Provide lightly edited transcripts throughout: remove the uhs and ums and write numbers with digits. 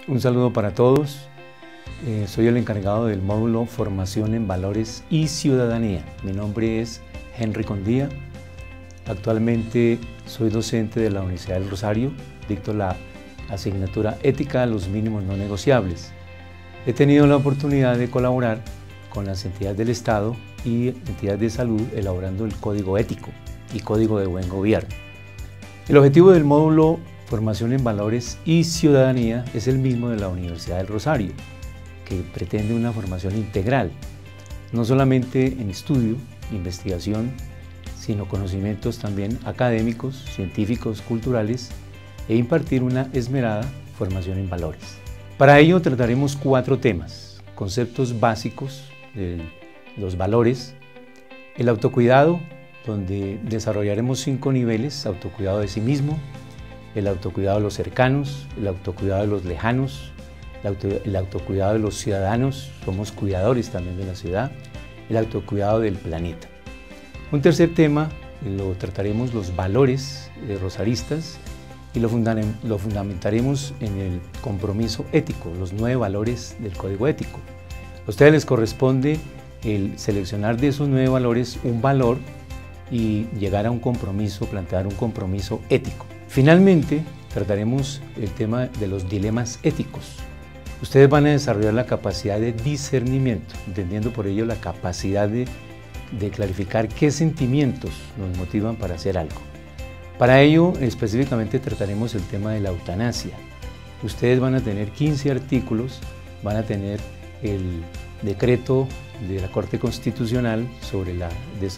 Un saludo para todos. Soy el encargado del módulo Formación en Valores y Ciudadanía. Mi nombre es Henry Condía. Actualmente soy docente de la Universidad del Rosario. Dicto la asignatura Ética a los mínimos no negociables. He tenido la oportunidad de colaborar con las entidades del Estado y entidades de salud elaborando el Código Ético y Código de Buen Gobierno. El objetivo del módulo Formación en Valores y Ciudadanía es el mismo de la Universidad del Rosario, que pretende una formación integral, no solamente en estudio, investigación, sino conocimientos también académicos, científicos, culturales, e impartir una esmerada formación en valores. Para ello trataremos 4 temas: conceptos básicos de los valores, el autocuidado, donde desarrollaremos 5 niveles: autocuidado de sí mismo, el autocuidado de los cercanos, el autocuidado de los lejanos, el autocuidado de los ciudadanos, somos cuidadores también de la ciudad, el autocuidado del planeta. Un tercer tema lo trataremos los valores rosaristas y lo fundamentaremos en el compromiso ético, los 9 valores del Código Ético. A ustedes les corresponde el seleccionar de esos 9 valores un valor y llegar a un compromiso, plantear un compromiso ético. Finalmente, trataremos el tema de los dilemas éticos. Ustedes van a desarrollar la capacidad de discernimiento, entendiendo por ello la capacidad de clarificar qué sentimientos nos motivan para hacer algo. Para ello, específicamente trataremos el tema de la eutanasia. Ustedes van a tener 15 artículos, van a tener el decreto de la Corte Constitucional sobre el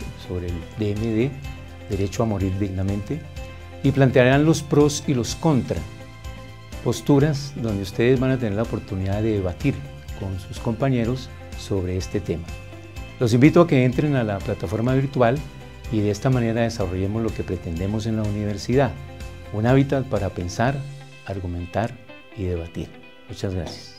DMD, Derecho a Morir Dignamente, y plantearán los pros y los contras, posturas donde ustedes van a tener la oportunidad de debatir con sus compañeros sobre este tema. Los invito a que entren a la plataforma virtual y de esta manera desarrollemos lo que pretendemos en la universidad, un hábitat para pensar, argumentar y debatir. Muchas gracias.